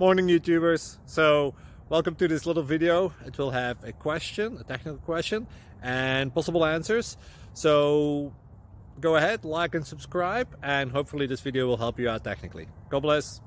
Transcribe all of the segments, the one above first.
Morning YouTubers. So welcome to this little video. It will have a question, a technical question, and possible answers. So go ahead, like and subscribe, and hopefully this video will help you out technically. God bless.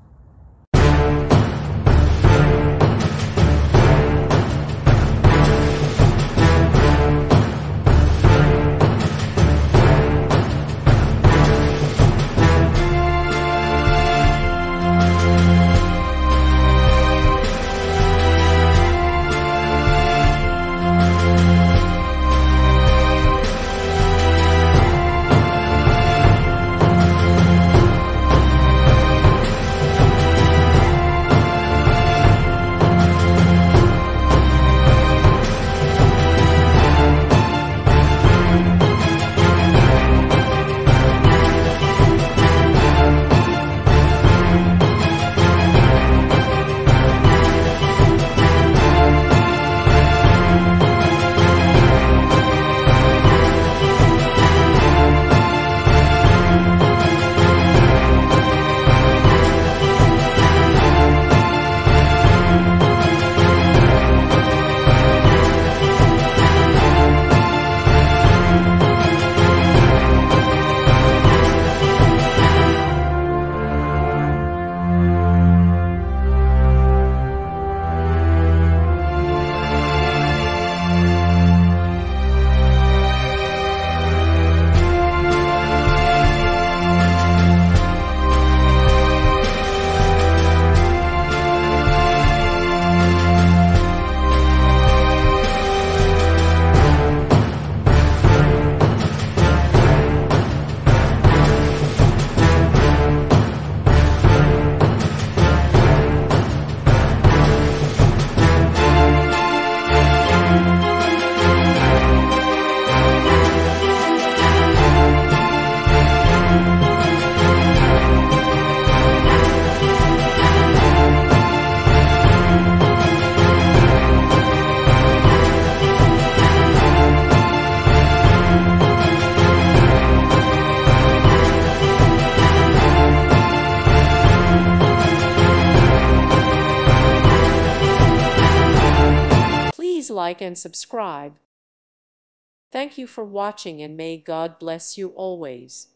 Please like and subscribe. Thank you for watching, and may God bless you always.